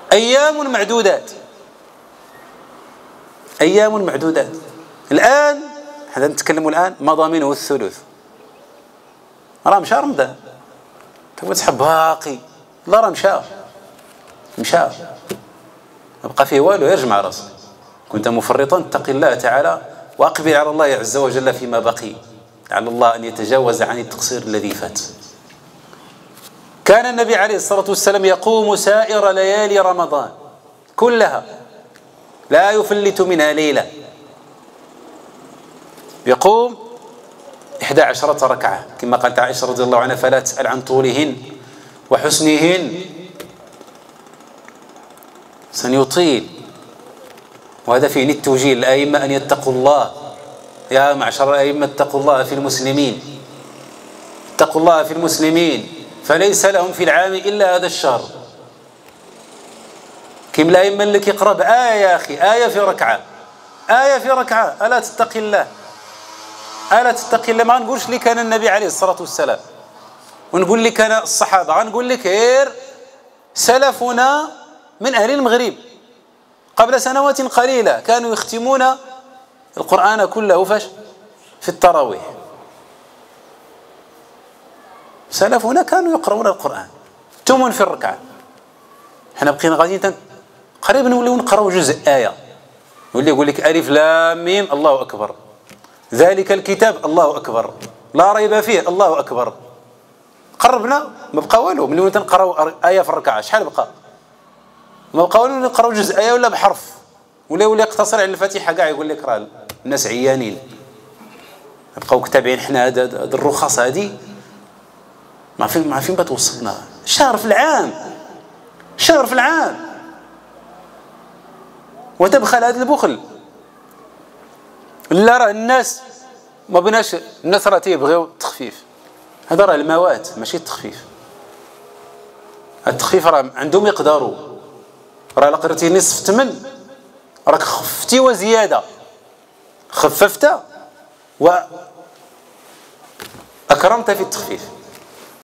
أيام معدودات، أيام معدودات. الآن حنا نتكلموا الآن مضى منه الثلث، راه مشى رمضان، تبغى تسحب باقي، لا راه مشى ما بقى فيه والو، يرجع راسك. كنت مفرطا اتق الله تعالى واقبل على الله عز وجل فيما بقي، على الله أن يتجاوز عن التقصير الذي فات. كان النبي عليه الصلاة والسلام يقوم سائر ليالي رمضان كلها لا يفلت منها ليلة، يقوم 11 ركعة كما قالت عائشة رضي الله عنها: فلا تسأل عن طولهن وحسنهن، سنيطيل. وهذا فيه التوجيه للأئمة أن يتقوا الله، يا معشر الأئمة اتقوا الله في المسلمين، اتقوا الله في المسلمين فليس لهم في العام إلا هذا الشهر. كم الأئمة اللي كيقرأ بآية يا أخي، آية في ركعة، آية في ركعة، ألا تتقي الله، ألا تتقي الله. ما نقولش لي كان النبي عليه الصلاة والسلام ونقول لك أنا الصحابة، غنقول لك غير سلفنا من أهل المغرب قبل سنوات قليلة كانوا يختمون القرآن كله فاش؟ في التراويح. سلفنا كانوا يقرؤون القرآن ثمن في الركعة. حنا بقينا غاديين قريبا نوليو نقراو جزء آية، يولي يقول لك ألف لام ميم الله أكبر، ذلك الكتاب الله أكبر، لا ريب فيه الله أكبر. قربنا ما بقى والو، ملي تنقراو آية في الركعة شحال بقى؟ ما بقى والو، نقراو جزء آية ولا بحرف، ولا يولي يقتصر على الفاتحة كاع، يقول لك راه الناس عيانين. نبقاو كتابين حنا هاد الرخص هادي ما فين بتوصلنا. شهر في العام، شهر في العام، وتبخل هذا البخل. لا راه الناس ما بناش، الناس راه تيبغيو التخفيف، هذا راه الموات ماشي التخفيف. التخفيف راه عندهم يقدروا، راه الا قريتي نصف الثمن راك خفتي وزياده، خففت واكرمت في التخفيف.